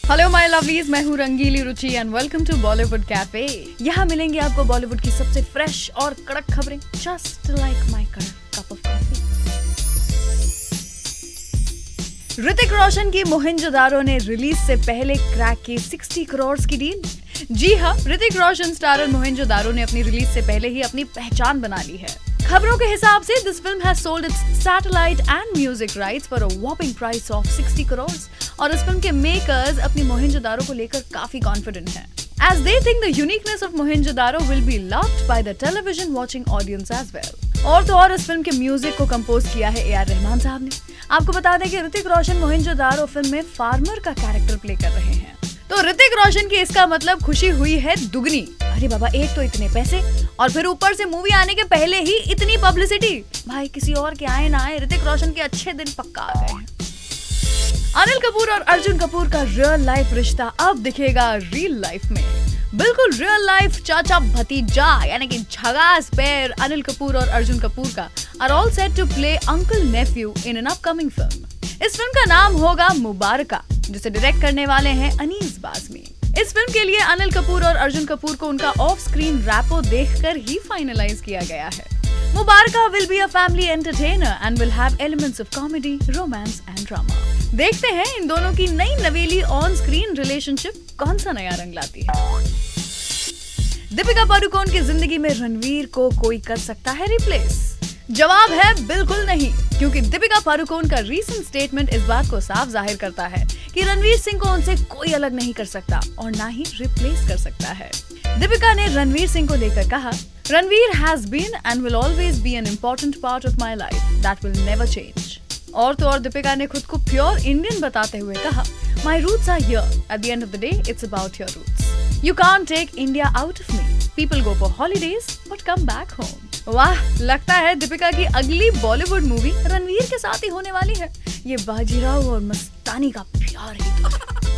Hello my lovelies, मैं हूँ Rangeeli Ruchi and welcome to Bollywood cafe. यहाँ मिलेंगे आपको बॉलीवुड की सबसे फ्रेश और कड़क खबरें, just like my kadak cup of coffee. Hrithik Roshan की मोहिंजोदारो ने रिलीज से पहले क्रैक की 60 करोड़ की डील। जी हाँ, ऋतिक रोशन स्टारर मोहिंजोदारो ने अपनी रिलीज से पहले ही अपनी पहचान बना ली है। खबरों के हिसाब से this film has sold its satellite and music rights for a whopping price of 60 crore और इस फिल्म के मेकर्स अपनी मोहिंजोदारो को लेकर काफी कॉन्फिडेंट हैं, as they think the uniqueness of Mohenjo-daro will be loved by the television watching audience as well। और तो और इस फिल्म के म्यूजिक को कंपोज किया है ए.आर. रहमान साहब ने। आपको बता दें कि ऋतिक रोशन मोहिंजो-दारो फिल्म में फार्मर का कैरेक्टर प्ले कर रहे हैं, तो ऋतिक रोशन की इसका मतलब खुशी हुई है दुगनी। अरे बाबा, एक तो इतने पैसे और फिर ऊपर से मूवी आने के पहले ही इतनी पब्लिसिटी। भाई किसी और के आए ना आए, ऋतिक रोशन के अच्छे दिन पक्का आ गए हैं। अनिल कपूर और अर्जुन कपूर का रियल लाइफ रिश्ता अब दिखेगा रियल लाइफ में। बिल्कुल रियल लाइफ चाचा भतीजा यानी कि झकास पेयर अनिल कपूर और अर्जुन कपूर का are all set to play uncle nephew in an upcoming film. इस फिल्म का नाम होगा मुबारका, जिसे डायरेक्ट करने वाले हैं अनीस बाज़मी। इस फिल्म के लिए अनिल कपूर और अर्जुन कपूर को उनका ऑफ स्क्रीन रैपो देखकर ही फाइनलाइज किया गया है। Mubarakan will be a family entertainer and will have elements of comedy, romance and drama. देखते हैं इन दोनों की नई नवेली ऑन स्क्रीन रिलेशनशिप कौन सा नया रंग लाती है। दीपिका पादुकोण की जिंदगी में रणवीर को कोई कर सकता है रिप्लेस? जवाब है बिल्कुल नहीं, क्योंकि दीपिका पादुकोण का रीसेंट स्टेटमेंट इस बात को साफ जाहिर करता है कि रणवीर सिंह को उनसे कोई अलग नहीं कर सकता और ना ही रिप्लेस कर सकता है। दीपिका ने रणवीर सिंह को लेकर कहा, Ranveer has been and will always be an important part of my life that will never change. और तो और दीपिका ने खुद को प्योर इंडियन बताते हुए कहा, my roots are here, at the end of the day it's about your roots. You can't take India out of me, people go for holidays but come back home. वाह, लगता है दीपिका की अगली Bollywood movie Ranveer के साथ ही होने वाली है। ये बाजीराव और मस्तानी का प्यार ही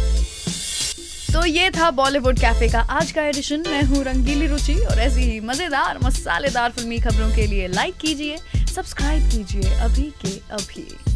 तो ये था बॉलीवुड कैफे का आज का एडिशन। मैं हूँ रंगीली रुचि और ऐसी ही मजेदार मसालेदार फिल्मी खबरों के लिए लाइक कीजिए, सब्सक्राइब कीजिए अभी के अभी।